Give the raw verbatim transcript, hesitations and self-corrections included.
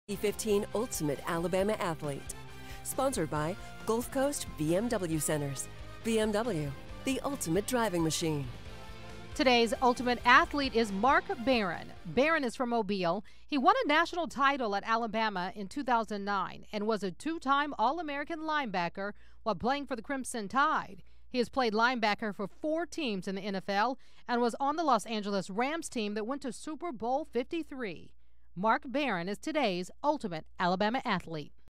fifteen Ultimate Alabama Athlete. Sponsored by Gulf Coast B M W Centers. B M W, the ultimate driving machine. Today's ultimate athlete is Mark Barron. Barron is from Mobile. He won a national title at Alabama in two thousand nine and was a two-time All-American linebacker while playing for the Crimson Tide. He has played linebacker for four teams in the N F L and was on the Los Angeles Rams team that went to Super Bowl fifty-three. Mark Barron is today's ultimate Alabama athlete.